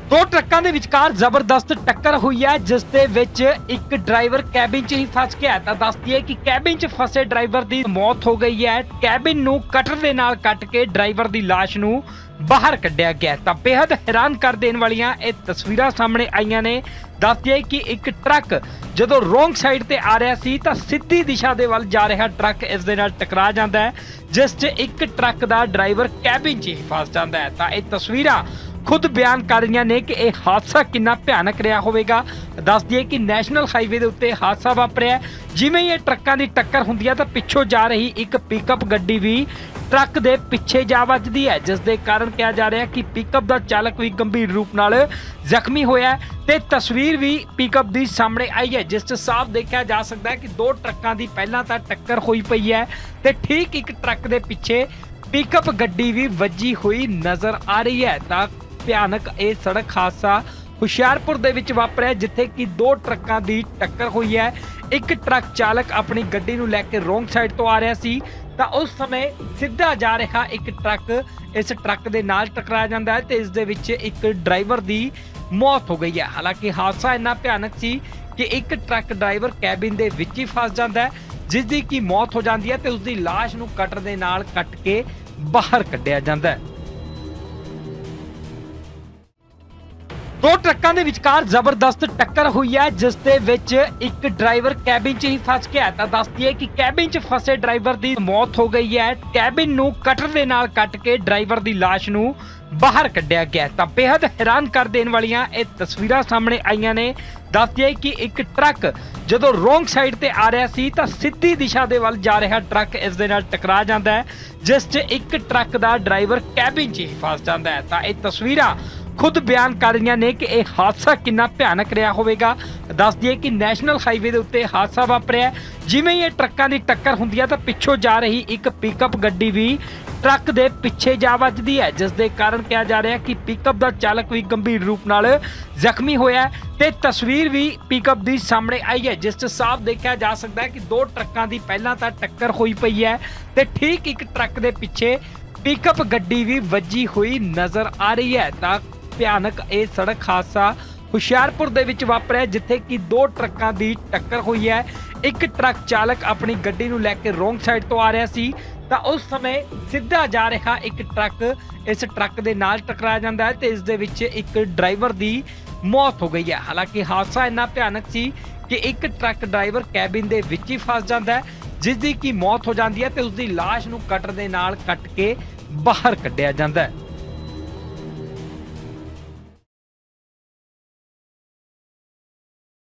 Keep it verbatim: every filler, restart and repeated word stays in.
दो ट्रकों के विचकार जबरदस्त टक्कर हुई है, जिस दे विच एक ड्राइवर कैबिन च ही फस गया। तो दस दिए कि कैबिन च फसे ड्राइवर की मौत हो गई है। कैबिन नूं कटर दे नाल कट के ड्राइवर की लाश नूं बाहर कढ़िया गया। तो बेहद हैरान कर देने वालियां ये तस्वीरां सामने आईयां ने। दस दिए कि एक ट्रक जदों रोंग साइड ते आ रहा सी तो सीधी दिशा दे वल जा रहा ट्रक इस दे नाल टकरा जाता है, जिस च एक ट्रक का ड्राइवर कैबिन च ही फस जाता है। तो ये तस्वीरां खुद बयान कर रही ने कि यह हादसा कितना भयानक रहा होगा। दस दिए कि नैशनल हाईवे के उत्ते हादसा वापरिया। जिवें ही ट्रकों की टक्कर होंदी है तो पिछों जा रही एक पिकअप गड्डी भी ट्रक के पिछे जा वजदी है, जिस दे कारण कहा जा रहा है कि पिकअप का चालक भी गंभीर रूप नाल जख्मी होया ते तस्वीर भी पिकअप की सामने आई है, जिस साफ देखा जा सकता है कि दो ट्रकों की पहला तो टक्कर हुई पई है ते ठीक एक ट्रक के पिछे पिकअप गड्डी भी वजी हुई नज़र आ रही है। तो भयानक ये सड़क हादसा हुशियारपुर दे विच वापरिया, जिथे कि दो ट्रकों की टक्कर हुई है। एक ट्रक चालक अपनी गड्डी नूं लैके रोंग साइड तो आ रहा सी तो उस समय सीधा जा रहा एक ट्रक इस ट्रक के नाल टकरा जाता है तो इस दे विच एक ड्राइवर की मौत हो गई है। हालांकि हादसा इन्ना भयानक सी कि एक ट्रक ड्राइवर कैबिन दे विच ही फस जाता है, जिसकी की मौत हो जाती है तो उसकी लाश नूं कटर दे नाल कट के बाहर कढ़िया जाता है। दो ट्रकों के विचकार जबरदस्त टक्कर हुई है, जिस दे विच एक ड्राइवर कैबिन च ही फस गया। तो दस दिए कि कैबिन च फसे ड्राइवर की मौत हो गई है। कैबिन नूं कटर दे नाल कट के ड्राइवर की लाश नूं बाहर कढ़िया गया। तो बेहद हैरान कर देने वालियां ये तस्वीरां सामने आईयां ने। दस दिए कि एक ट्रक जदों रोंग साइड ते आ रहा सी तो सीधी दिशा दे वल जा रहा ट्रक इस दे नाल टकरा जाता है, जिस च एक ट्रक का ड्राइवर कैबिन च ही फस जाता है। तो ये तस्वीरां खुद बयान कर रही ने कि यह हादसा कितना भयानक रहा होगा। दस दिए कि नैशनल हाईवे के उत्ते हादसा वापरिया। जिवें ही ट्रकों की टक्कर होंदी है तो पिछों जा रही एक पिकअप गड्डी भी ट्रक के पिछे जा वजदी है, जिस दे कारण कहा जा रहा है कि पिकअप का चालक भी गंभीर रूप नाल जख्मी होया ते तस्वीर भी पिकअप की सामने आई है, जिस साफ देखा जा सकता है कि दो ट्रकों की पहला तो टक्कर हुई पई है ते ठीक एक ट्रक के पिछे पिकअप गड्डी भी वजी हुई नज़र आ रही है। तो भयानक ये सड़क हादसा हुशियारपुर दे विच वापरिया, जिथे कि दो ट्रकों की टक्कर हुई है। एक ट्रक चालक अपनी गड्डी नूं लैके रोंग साइड तो आ रहा सी तो उस समय सीधा जा रहा एक ट्रक इस ट्रक के नाल टकरा जाता है तो इस दे विच एक ड्राइवर की मौत हो गई है। हालांकि हादसा इन्ना भयानक सी कि एक ट्रक ड्राइवर कैबिन दे विच ही फस जाता है, जिसकी की मौत हो जाती है तो उसकी लाश नूं कटर दे नाल कट के बाहर कढ़िया जाता है।